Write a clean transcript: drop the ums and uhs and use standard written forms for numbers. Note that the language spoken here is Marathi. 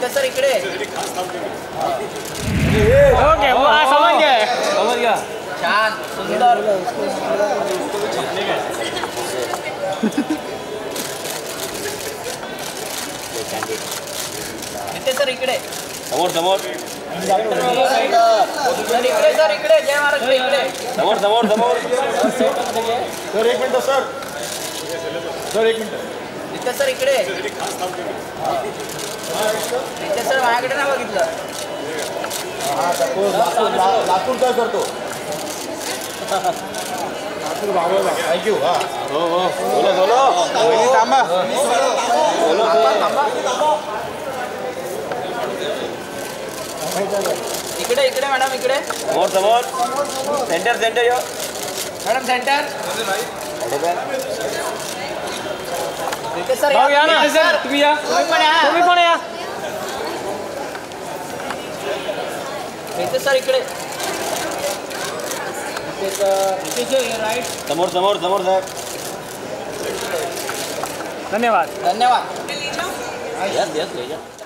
रितेश सर इकडे. ओके समझ गया. छान सुंदर. रितेश सर इकडे. समोर समोर. सर इकडे सर इकडे. जय महाराष्ट्र इकडे. समोर समोर समोर. सर एक मिनिट सर. सर एक मिनिट. रितेश सर इकडे. रितेश सर माझ्याकडे नाही बघितलं. लातूर काय करतो. लातूर बाबा थँक्यू. हा हो हो बोलो बोलो. थांबा. इकडे इकडे मॅडम इकडे. समोर समोर. सेंटर सेंटर यो. Madam centre. रितेश सर या ना सर. तुम्ही या. तुम्ही पण या. रितेश सर इकडे. रितेश राईट. समोर समोर समोर साहेब. धन्यवाद. धन्यवाद. यस यस ले जा.